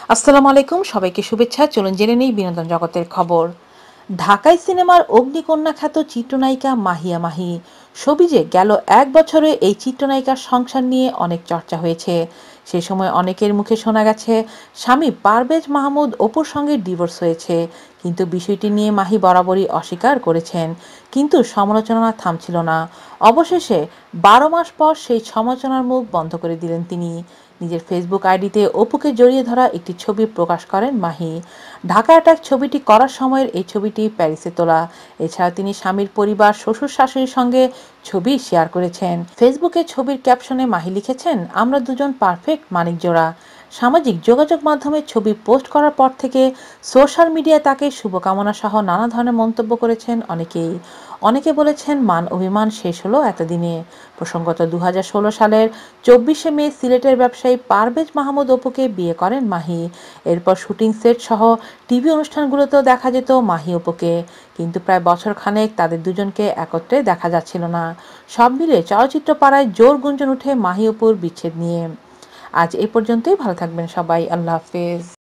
আসসালামু আলাইকুম, সবাইকে শুভেচ্ছা। চলুন জেনে নেই বিনোদন জগতের খবর। ঢাকাই সিনেমার অগ্নিকন্যা খ্যাত চিত্রনায়িকা মাহিয়া মাহি। সবিজে গেল 1 বছরে এই চিত্রনায়িকার সংসার নিয়ে অনেক চর্চা হয়েছে। সে সময় অনেকের মুখে শোনা গেছে স্বামী পারভেজ মাহমুদ অপুর সঙ্গে ডিভোর্স হয়েছে, কিন্তু বিষয়টি নিয়ে মাহি বরাবরই অস্বীকার করেছেন। কিন্তু সমালোচনা থামছিল না। অবশেষে 12 মাস পর সেই সমালোচনার মুখ বন্ধ করে দিলেন তিনি। নিজের ফেসবুক আইডিতে অপুকে জড়িয়ে ধরা একটি ছবি প্রকাশ করেন মাহি। ঢাকা অ্যাটাক ছবিটি করার সময়ের এই ছবিটি প্যারিসে তোলা। এছাড়া তিনি স্বামীর পরিবার, শ্বশুর শাশুড়ির সঙ্গে ছবি শেয়ার করেছেন। ফেসবুকে ছবির ক্যাপশনে মাহি লিখেছেন, আমরা দুজন পারফেক্ট মানিক জোড়া। সামাজিক যোগাযোগ মাধ্যমে ছবি পোস্ট করার পর থেকে সোশ্যাল মিডিয়ায় তাকে শুভকামনা সহ নানা ধরনের মন্তব্য করেছেন অনেকেই। অনেকে বলেছেন মান অভিমান শেষ হলো এতদিনে। প্রসঙ্গত 2016 সালের 24শে মে সিলেটের ব্যবসায়ী পারভেজ মাহমুদ অপুকে বিয়ে করেন মাহি। এরপর শুটিং সেট সহ টিভি অনুষ্ঠানগুলোতেও দেখা যেত মাহি অপুকে, কিন্তু প্রায় বছর খানেক তাদের দুজনকে একত্রে দেখা যাচ্ছিল না। সব মিলে চলচ্চিত্র পাড়ায় জোর গুঞ্জন উঠে মাহি অপুর বিচ্ছেদ নিয়ে। আজ এই পর্যন্তই। ভালো থাকবেন সবাই। আল্লাহ হাফেজ।